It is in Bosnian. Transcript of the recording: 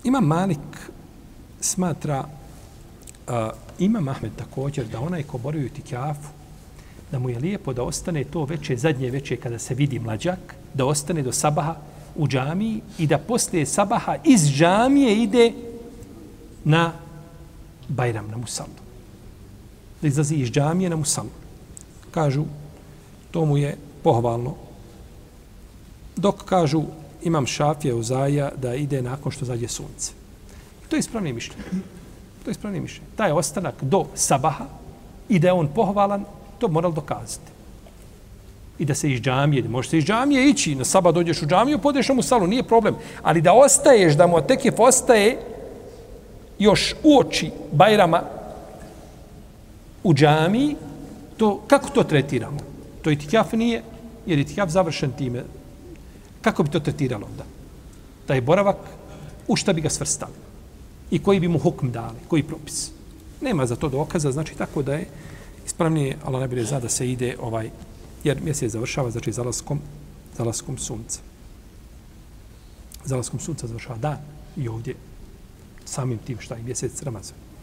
Imam Malik smatra, Imam Ahmed također, da onaj ko boravi u itikafu, da mu je lijepo da ostane to veče, zadnje veče kada se vidi mlađak, da ostane do sabaha u džamiji i da poslije sabaha iz džamije ide na Bajram, na Musallu. Da izlazi iz džamije na Musallu. Kažu, to mu je pohvalno. Dok kažu, imam Šafija Uzaja da ide nakon što zađe sunce. To je ispravni mišljenje. To je ispravni mišljenje. Taj ostanak do sabaha i da je on pohvalan, to moral dokazati. I da se iz džamije, može se iz džamije ići, na sabah dođeš u džamiju, podeš na Musalu, nije problem. Ali da ostaješ, da mu tekif ostaje još uoči Bajrama u džamiji, to, kako to tretiramo? To itikaf nije, jer itikaf završen time. Kako bi to tretiralo onda? Taj boravak, u šta bi ga svrstali? I koji bi mu hukm dali? Koji propis? Nema za to dokaza, znači tako da je ispravnije, Allah najbolje zna da se ide jer mjesec završava, znači zalaskom sunca. Zalaskom sunca završava dan i ovdje samim tim šta je mjesec Ramazan.